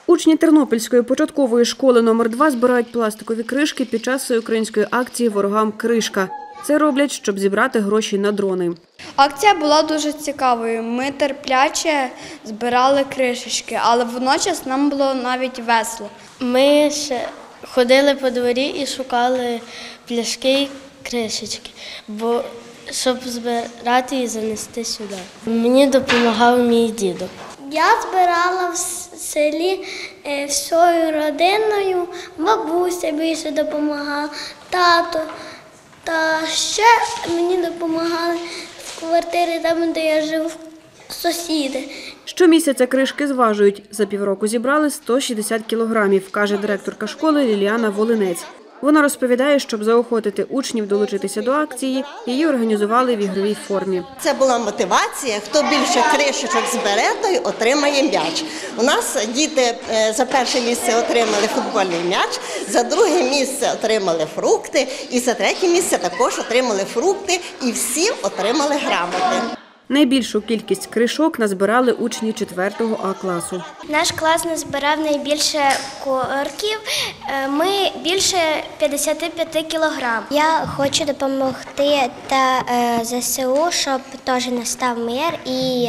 Учні Тернопільської початкової школи номер 2 збирають пластикові кришки під час всеукраїнської акції «Ворогам кришка». Це роблять, щоб зібрати гроші на дрони. Акція була дуже цікавою. Ми терпляче збирали кришечки, але водночас нам було навіть весело. Ми ще ходили по дворі і шукали пляшки і кришечки, щоб збирати і занести сюди. Мені допомагав мій дідо. Я збирала в селі всією родиною, бабуся більше допомагала, тато. Та ще мені допомагали в квартирі, там, де я живу, сусіди. Щомісяця кришки зважують. За півроку зібрали 160 кілограмів, каже директорка школи Ліліана Волинець. Вона розповідає, щоб заохотити учнів долучитися до акції, її організували в ігровій формі. Це була мотивація, хто більше кришечок збере, той отримає м'яч. У нас діти за перше місце отримали футбольний м'яч, за друге місце отримали фрукти і за третє місце також отримали фрукти і всі отримали грамоти. Найбільшу кількість кришок назбирали учні 4 А класу. Наш клас назбирав найбільше корків, ми більше 55 кілограм. Я хочу допомогти ЗСУ, щоб теж настав мир і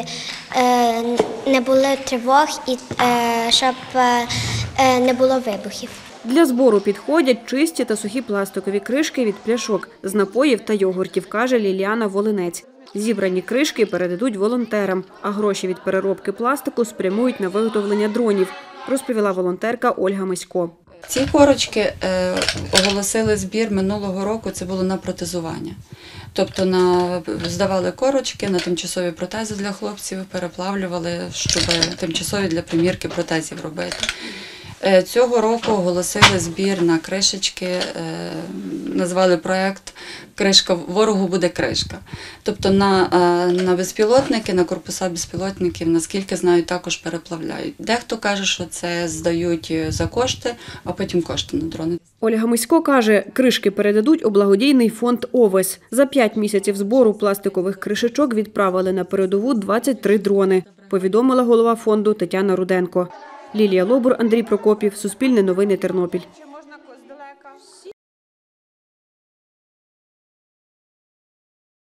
не було тривог, і щоб не було вибухів. Для збору підходять чисті та сухі пластикові кришки від пляшок з напоїв та йогуртів, каже Ліліана Волинець. Зібрані кришки передадуть волонтерам, а гроші від переробки пластику спрямують на виготовлення дронів, розповіла волонтерка Ольга Мисько. Ці корочки оголосили збір минулого року, це було на протезування. Тобто здавали корочки на тимчасові протези для хлопців, переплавлювали, щоб тимчасові для примірки протезів робити. Цього року оголосили збір на кришечки, назвали проєкт «Кришка, ворогу буде кришка». Тобто на безпілотники, на корпуса безпілотників, наскільки знаю, також переплавляють. Дехто каже, що це здають за кошти, а потім кошти на дрони. Ольга Мисько каже, кришки передадуть у благодійний фонд «Овес». За 5 місяців збору пластикових кришечок відправили на передову 23 дрони, повідомила голова фонду Тетяна Руденко. Лілія Лобур, Андрій Прокопів, Суспільне новини, Тернопіль.